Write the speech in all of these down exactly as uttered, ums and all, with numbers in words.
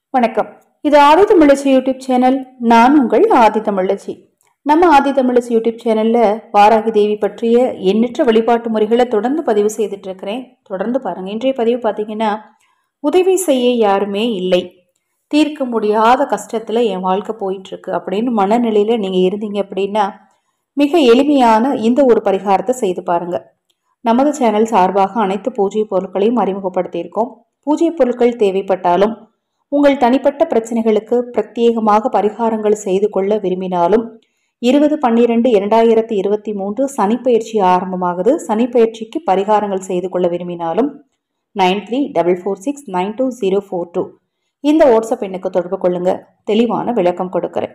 வணக்கம். இது ஆதி தமிழச்சி YouTube channel. நான் உங்கள் ஆதி தமிழச்சி. நம்ம ஆதி தமிழச்சி யூடியூப் சேனல்ல வாராகி தேவி பற்றிய எண்ணற்ற வழிபாட்டு முறைகளை தொடர்ந்து பதிவு செய்துட்டு இருக்கிறேன். தொடர்ந்து பாருங்க. இன்றைய பதிவு பார்த்தீங்கன்னா, உதவி செய்ய யாருமே இல்லை, தீர்க்க முடியாத கஷ்டத்துல என் வாழ்க்கை போயிட்டு இருக்கு அப்படின்னு மனநிலையில நீங்க இருந்தீங்க அப்படின்னா, மிக எளிமையான இந்த ஒரு பரிகாரத்தை செய்து பாருங்க. நமது சேனல் சார்பாக அனைத்து பூஜை பொருட்களையும் அறிமுகப்படுத்தியிருக்கோம். பூஜை பொருட்கள் தேவைப்பட்டாலும், உங்கள் தனிப்பட்ட பிரச்சனைகளுக்கு பிரத்யேகமாக பரிகாரங்கள் செய்து கொள்ள விரும்பினாலும், இருபது பன்னிரெண்டு இரண்டாயிரத்தி இருபத்தி மூன்று சனிப்பயிற்சி ஆரம்பமாகுது. சனிப்பயிற்சிக்கு பரிகாரங்கள் செய்து கொள்ள விரும்பினாலும் nine three double four six nine two zero four two இந்த வாட்ஸ்அப் எண்ணுக்கு தொடர்பு கொள்ளுங்க. தெளிவான விளக்கம் கொடுக்குறேன்.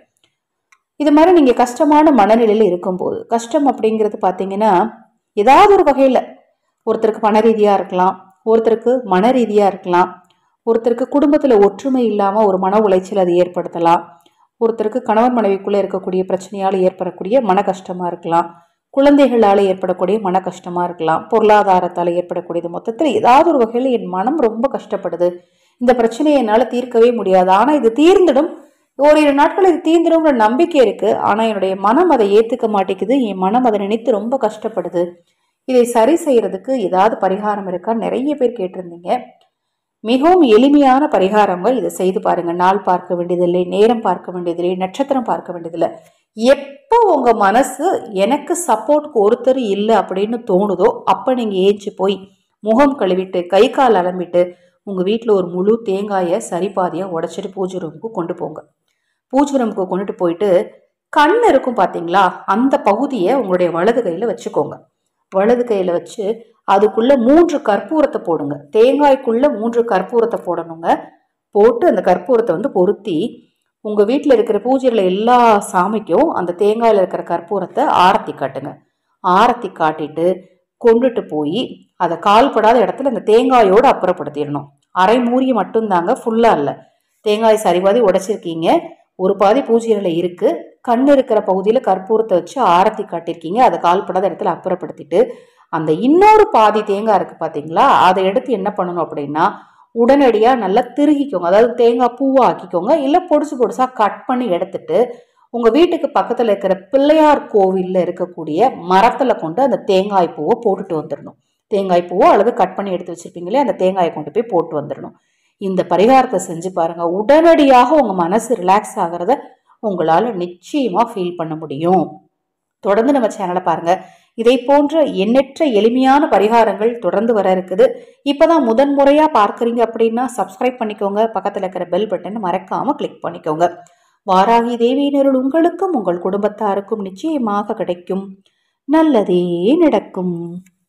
இது மாதிரி நீங்க கஷ்டமான மனநிலையில் இருக்கும்போது, கஷ்டம் அப்படிங்கிறது பார்த்தீங்கன்னா ஏதாவது ஒரு வகையில ஒருத்தருக்கு பண ரீதியா இருக்கலாம், ஒருத்தருக்கு மன ரீதியா இருக்கலாம், ஒருத்தருக்கு குடும்பத்துல ஒற்றுமை இல்லாம ஒரு மன உளைச்சல் அது ஏற்படுத்தலாம், ஒருத்தருக்கு கணவன் மனைவிக்குள்ள இருக்கக்கூடிய பிரச்சனையால ஏற்படக்கூடிய மன கஷ்டமா இருக்கலாம், குழந்தைகளால ஏற்படக்கூடிய மன கஷ்டமா இருக்கலாம், பொருளாதாரத்தால ஏற்படக்கூடியது. மொத்தத்துல ஏதாவது ஒரு வகையில என் மனம் ரொம்ப கஷ்டப்படுது, இந்த பிரச்சனையை என்னால தீர்க்கவே முடியாது, ஆனா இது தீர்ந்துடும், ஓரிரு நாட்கள் இது தீர்ந்துடும்ன்ற நம்பிக்கை இருக்கு, ஆனா என்னுடைய மனம் அதை ஏத்துக்க மாட்டேங்குது, என் மனம் அதை நினைத்து ரொம்ப கஷ்டப்படுது, இதை சரி செய்யறதுக்கு ஏதாவது பரிகாரம் இருக்கா நிறைய பேர் கேட்டிருந்தீங்க. மிகவும் எளிமையான பரிகாரங்கள். இதை செய்து பாருங்க. நாள் பார்க்க வேண்டியதில்லை, நேரம் பார்க்க வேண்டியதில்லை, நட்சத்திரம் பார்க்க வேண்டியதில்லை. எப்போ உங்க மனசு எனக்கு சப்போர்ட்க்கு ஒருத்தர் இல்லை அப்படின்னு தோணுதோ அப்ப நீங்க ஏச்சு போய் முகம் கழுவிட்டு கை கால் அலம்பிட்டு உங்க வீட்டுல ஒரு முழு தேங்காயை சரிபாதியா உடைச்சிட்டு பூஜை ரூமுக்கு கொண்டு போங்க. பூஜை ரூமுக்கு கொண்டுட்டு போயிட்டு கண் இருக்கும் பாத்தீங்களா, அந்த பகுதியை உங்களுடைய வலது கையில வச்சுக்கோங்க. வலது கையில வச்சு அதுக்குள்ள மூன்று கற்பூரத்தை போடுங்க. தேங்காய்க்குள்ள மூன்று கற்பூரத்தை போடணுங்க. போட்டு அந்த கற்பூரத்தை வந்து பொருத்தி உங்க வீட்டுல இருக்கிற பூஜையில எல்லா சாமிக்கும் அந்த தேங்காயில இருக்கிற கற்பூரத்தை ஆரத்தி காட்டுங்க. ஆரத்தி காட்டிட்டு கொண்டுட்டு போய் அதை கால்படாத இடத்துல அந்த தேங்காயோடு அப்புறப்படுத்திடணும். அரை மூறிய மட்டும்தாங்க, ஃபுல்லா இல்ல. தேங்காய் சரிபாதி உடைச்சிருக்கீங்க, ஒரு பாதி பூஜையில இருக்கு, கண் இருக்கிற பகுதியில கற்பூரத்தை வச்சு ஆரத்தி காட்டிருக்கீங்க, அதை கால்படாத இடத்துல அப்புறப்படுத்திட்டு அந்த இன்னொரு பாதி தேங்காய் இருக்கு பாத்தீங்களா, அதை எடுத்து என்ன பண்ணணும் அப்படின்னா உடனடியா நல்லா திருகிக்கோங்க. அதாவது தேங்காய் பூவா ஆக்கிக்கோங்க, இல்ல பொடிசு பொடிசா கட் பண்ணி எடுத்துட்டு உங்க வீட்டுக்கு பக்கத்துல இருக்கிற பிள்ளையார் கோவில்ல இருக்கக்கூடிய மரத்துல கொண்டு அந்த தேங்காய் பூவை போட்டுட்டு வந்துடணும். தேங்காய் பூவோ அல்லது கட் பண்ணி எடுத்து வச்சிருப்பீங்களே அந்த தேங்காயை கொண்டு போய் போட்டு வந்துடணும். இந்த பரிகாரத்தை செஞ்சு பாருங்க. உடனடியாக உங்க மனசு ரிலாக்ஸ் ஆகிறத உங்களால நிச்சயமா ஃபீல் பண்ண முடியும். தொடர்ந்து நம்ம சேனலை பாருங்க. இதை போன்ற எண்ணற்ற எளிமையான பரிகாரங்கள் தொடர்ந்து வர இருக்குது. இப்பதான் முதன் முறையா பார்க்கறீங்க அப்படின்னா சப்ஸ்கிரைப் பண்ணிக்கோங்க. பக்கத்துல இருக்கிற பெல் பட்டன் மறக்காம கிளிக் பண்ணிக்கோங்க. வாராகி தேவியினருள் உங்களுக்கும் உங்கள் குடும்பத்தாருக்கும் நிச்சயமாக கிடைக்கும். நல்லதே நடக்கும்.